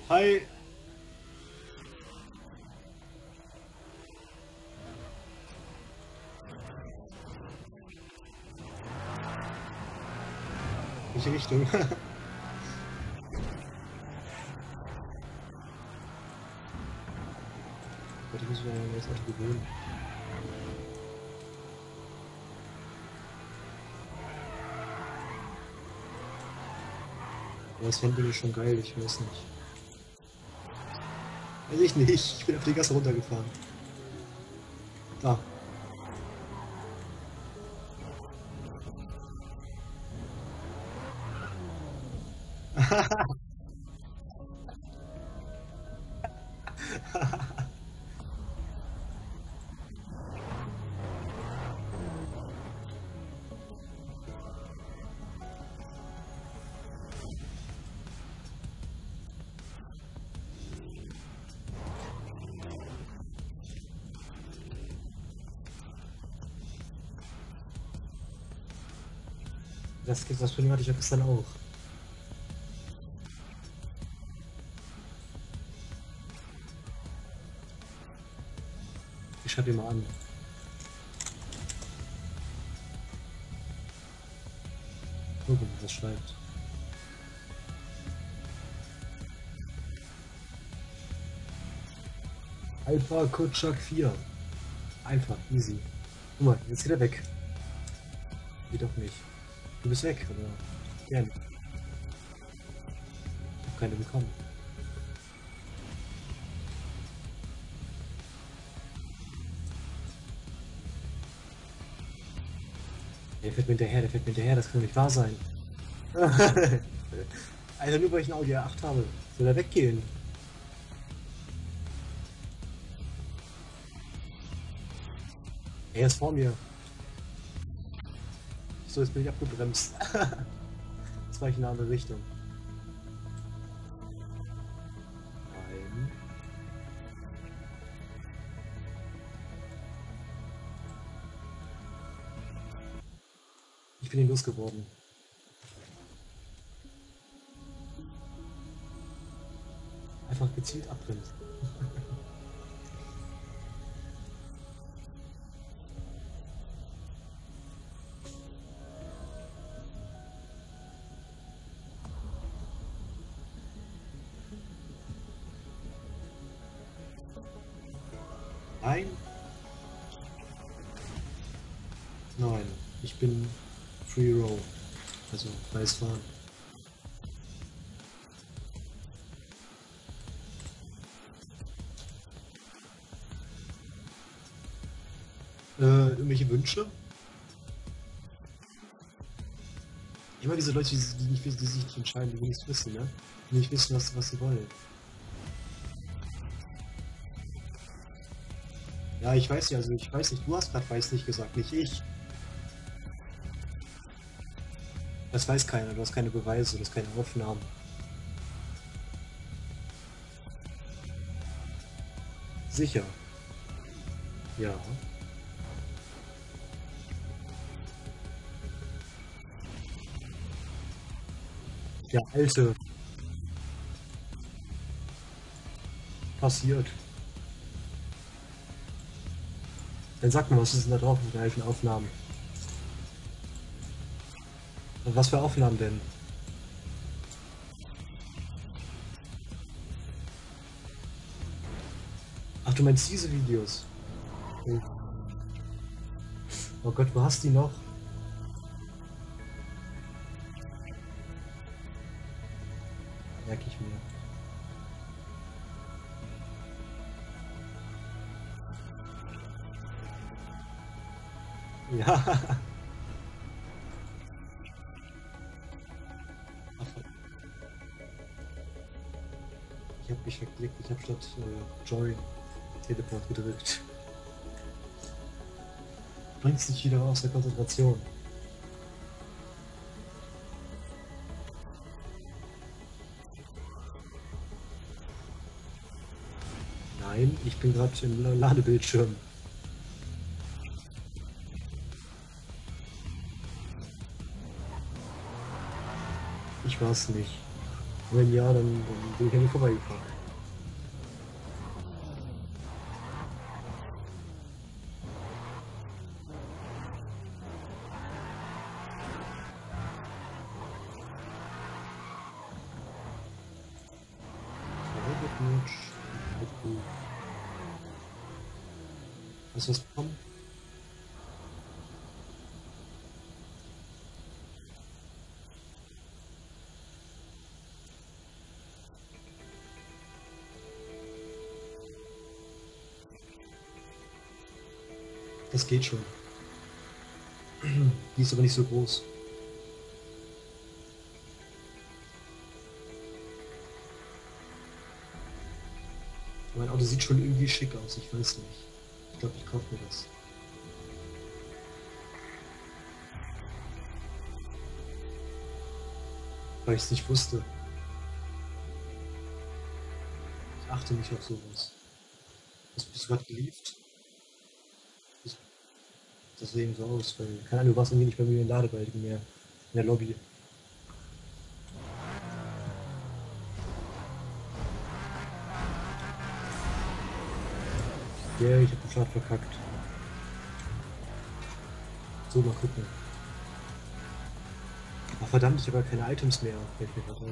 Hi! Welche Richtung? Gott, ich muss mich an das Auto gewöhnen. Aber das Handling ist schon geil, ich weiß nicht. Weiß ich nicht, ich bin auf die Gasse runtergefahren. Da. Das Problem hatte ich ja gestern auch. Ich schreibe ihn mal an. Gucken, was schreibt. Alpha Kutschak 4. Einfach, easy. Guck mal, jetzt geht er weg. Geht doch nicht. Du bist weg, oder? Gerne. Ich hab keine bekommen. Der fährt mir hinterher, der fährt mir hinterher, das kann doch nicht wahr sein. Alter, nur weil ich ein Audi A8 habe. Soll er weggehen? Er ist vor mir. So, jetzt bin ich abgebremst. Jetzt war ich in eine andere Richtung. Nein. Ich bin ihn losgeworden. Einfach gezielt abbremsen. Nein. Nein. Ich bin Free Row. Also freies Fahren. Irgendwelche Wünsche? Immer diese Leute, die sich nicht entscheiden, die nichts wissen, ne? Die nicht wissen, was sie wollen. Ja, ich weiß ja, also ich weiß nicht, du hast gerade weiß nicht gesagt, nicht ich. Das weiß keiner, du hast keine Beweise, du hast keine Aufnahmen. Sicher. Ja. Ja, Alte. Passiert. Dann sag mal, was ist denn da drauf mit den alten Aufnahmen? Und was für Aufnahmen denn? Ach, du meinst diese Videos? Oh, oh Gott, wo hast du die noch? Merke ich mir. Ja. Ach, ich habe mich verklickt, ich habe statt Joy Teleport gedrückt. Bringst dich wieder aus der Konzentration. Nein, ich bin gerade im Ladebildschirm. Ich war's nicht. Wenn ja, dann bin ich an mir vorbeigefahren. Hast du was bekommen? Das geht schon. Die ist aber nicht so groß. Mein Auto sieht schon irgendwie schick aus, ich weiß nicht. Ich glaube, ich kaufe mir das. Weil ich es nicht wusste. Ich achte nicht auf sowas. Bist du gerade gelieft? Das sah eben so aus, weil, keine Ahnung, du warst irgendwie nicht bei mir in Ladebalken mehr. In der Lobby. Ja, yeah, ich hab den Start verkackt. So, mal gucken. Ach verdammt, ich habe ja keine Items mehr. Fällt mir gerade auf.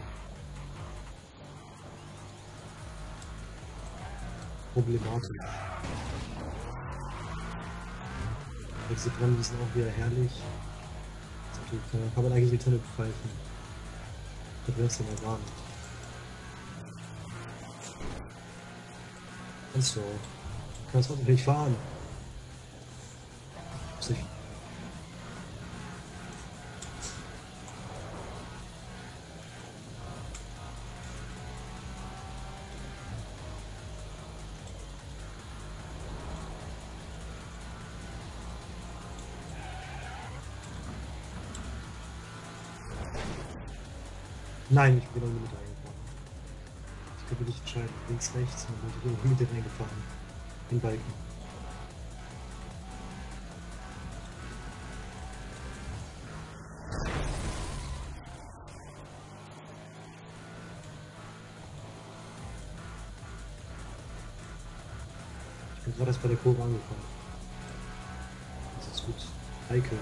Problematisch. Diese Bremsen sind auch wieder herrlich. Kann man eigentlich die Tonne pfeifen. Das wär's ja mal gar nicht. Kannst du auch. Kannst auch nicht fahren. Sich. Nein, ich bin noch mit reingefahren. Ich kann mich nicht entscheiden. Links, rechts, und dann bin ich mit dir reingefahren. Den Balken. Ich bin gerade erst bei der Kurve angekommen. Das ist gut. Heikel.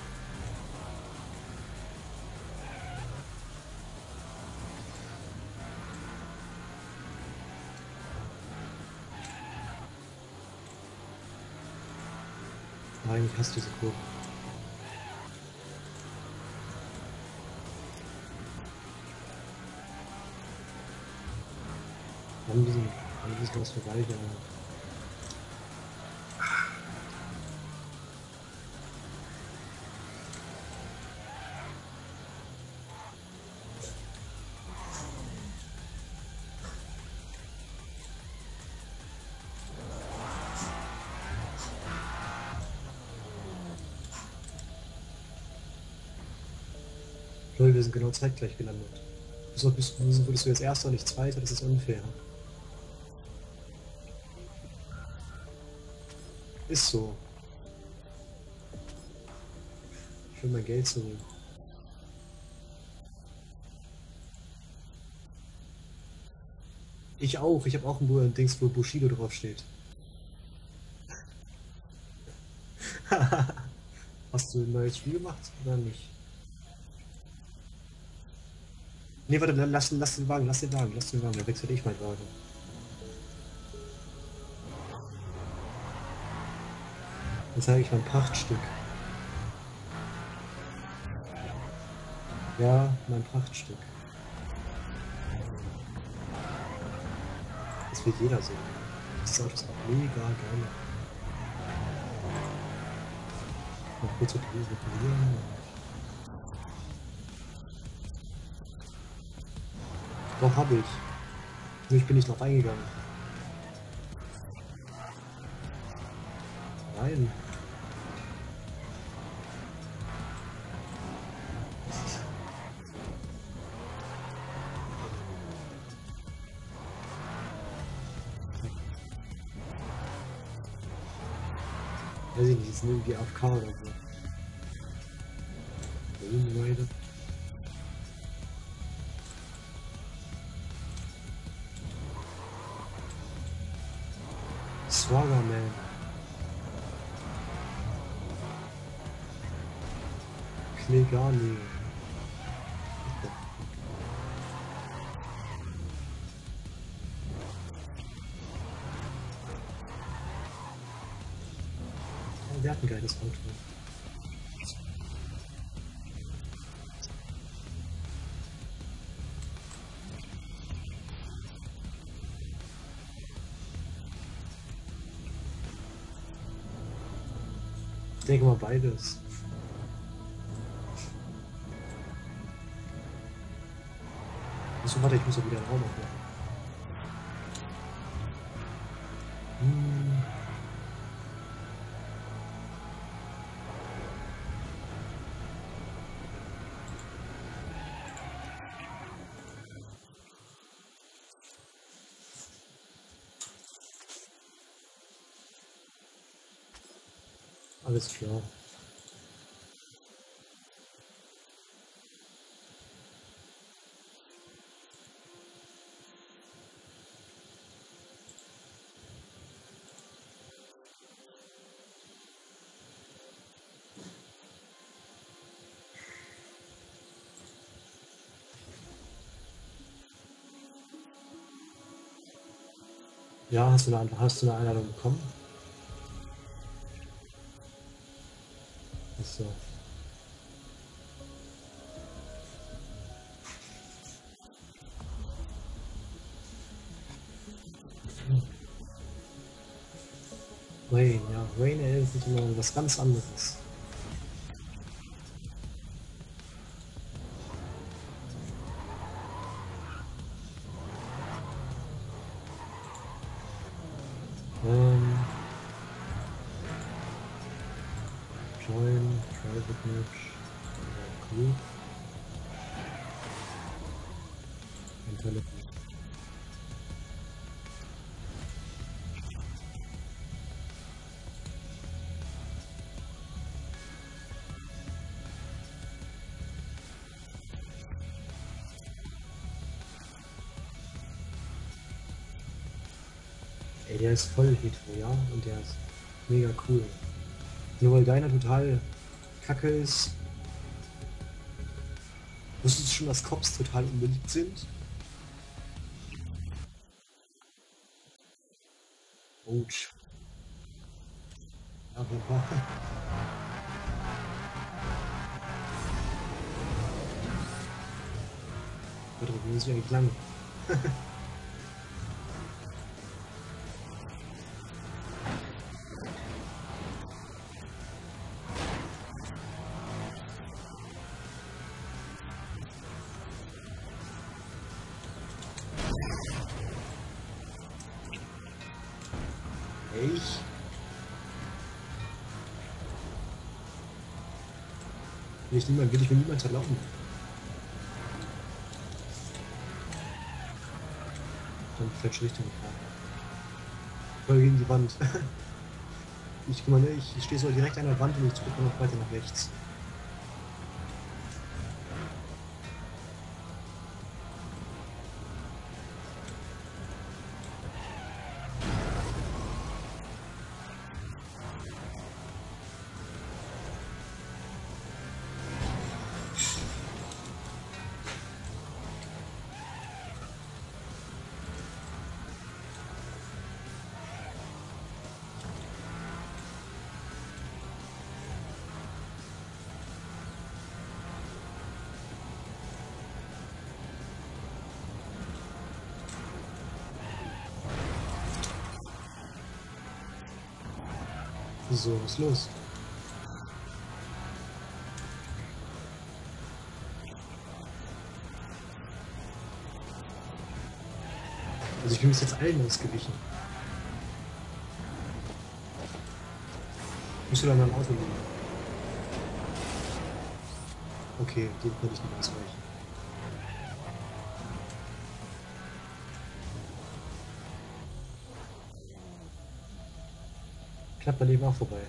Nein, ich hasse diese Kurve. Wann müssen was vorbei, ja. Lol, wir sind genau zeitgleich gelandet. Wieso wurdest du jetzt Erster und nicht Zweiter? Das ist unfair. Ist so. Ich will mein Geld zurück. Ich auch. Ich habe auch ein Dings, wo Bushido draufsteht. Hast du ein neues Spiel gemacht oder nicht? Ne, warte, lass den Wagen, dann wechsle ich meinen Wagen. Dann zeige ich mein Prachtstück. Ja, mein Prachtstück. Das will jeder sehen. Das Auto ist auch mega geil. Noch kurz reparieren. Doch, habe ich. Nur ich bin nicht drauf eingegangen. Nein. Weiß ich nicht, ist irgendwie AFK oder so. Swagger Man. Klegani. Oh, der hat ein geiles Auto. Ich denke mal beides. So, warte, ich muss ja wieder einen Raum aufmachen. Alles klar. Ja, hast du eine Einladung bekommen? Achso. Rain, ja. Rain ist nicht immer was ganz anderes. Join, private match, group, intelligent. Ey, der ist voll hetero, ja? Und der ist mega cool. Nur weil deiner total kacke ist. Wusstest du schon, dass Cops total unbeliebt sind? Ouch. Ja, Papa. Warte, wo müssen wir eigentlich lang? Ich? Will ich mir niemand erlauben. Dann falsche Richtung gefahren. Voll gegen die Wand. Guck mal, ne, ich stehe so direkt an der Wand und ich drücke noch weiter nach rechts. So, was ist los? Also ich bin bis jetzt allen ausgewichen. Musst du da mal im Auto liegen? Okay, dem konnte ich nicht ausweichen. Knapp daneben auch vorbei.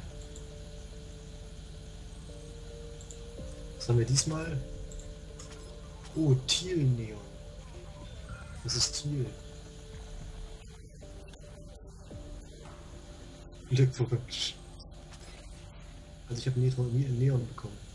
Was haben wir diesmal? Oh, Thiel-Neon. Das ist Thiel. Glückwunsch. Also ich habe Neon bekommen.